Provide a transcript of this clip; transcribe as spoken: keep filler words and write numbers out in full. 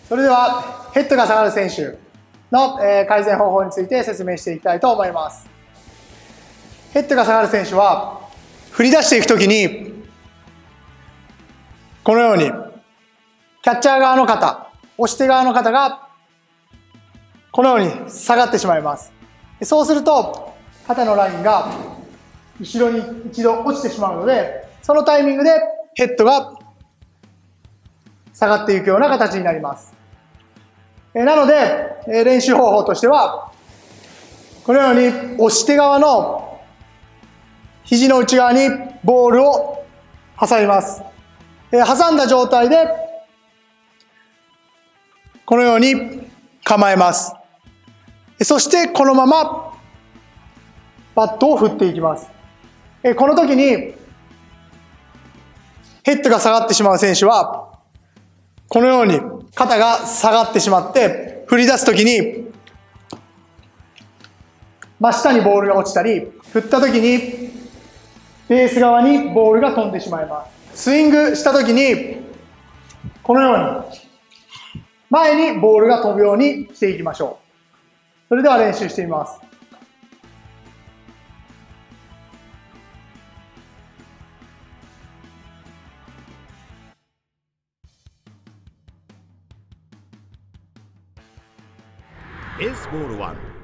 それではヘッドが下がる選手の、えー、改善方法について説明していきたいと思います。ヘッドが下がる選手は振り出していくときにこのようにキャッチャー側の肩、押し手側の肩がこのように下がってしまいます。そうすると肩のラインが後ろに一度落ちてしまうので、そのタイミングでヘッドが下がっていくような形になります。なので練習方法としてはこのように押し手側の肘の内側にボールを挟みます。挟んだ状態でこのように構えます。そしてこのままバットを振っていきます。この時にヘッドが下がってしまう選手はこのように肩が下がってしまって振り出す時に真下にボールが落ちたり、振った時にベース側にボールが飛んでしまいます。スイングした時にこのように前にボールが飛ぶようにしていきましょう。それでは練習してみます。 エースボールワン